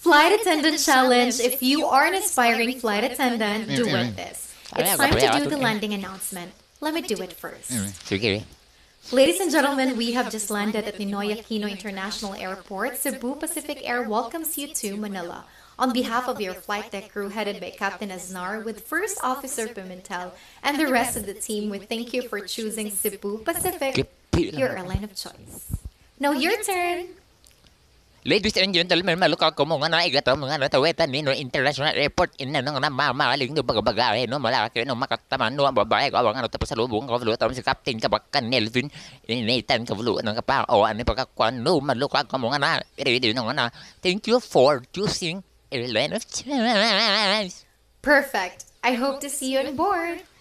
Flight Attendant Challenge. If you are an aspiring flight attendant, do with this. It's time to do the landing announcement. Let me do it first. Sige. Ladies and gentlemen, we have just landed at Ninoy Aquino International Airport. Cebu Pacific Air welcomes you to Manila. On behalf of your flight deck crew headed by Captain Aznar with First Officer Pimentel and the rest of the team, we thank you for choosing Cebu Pacific, your airline of choice. Now your turn. Ladies and gentlemen, malukak ko mga na igato mga na taweta ni no International Airport in na nga mamaling no baga no malaki no makataman no babae ko ang ano tapos sa lubong ko luto si Captain Kabakan Nelvin Nathan Kavulu ng kapa o ano pagkakuan no malukak ko mga na ready no na. Thank you for choosing airline of choice. Perfect. I hope to see you on board.